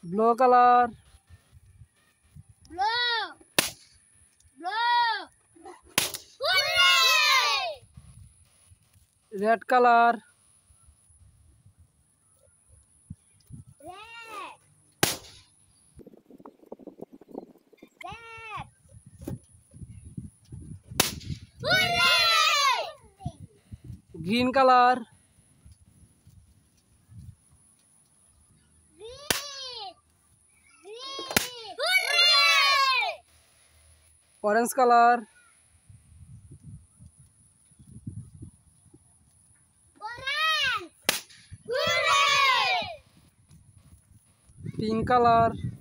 blue color, Blue. Blue. Hooray! red color, Red. Red. Hooray! green color, Green. Green. Hooray! orange color, Orange. Hooray! pink color,